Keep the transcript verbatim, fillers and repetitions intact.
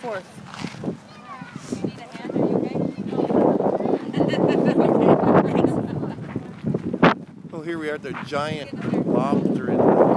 forth. You need a hand, are you okay? Oh, here we are at the giant lobster in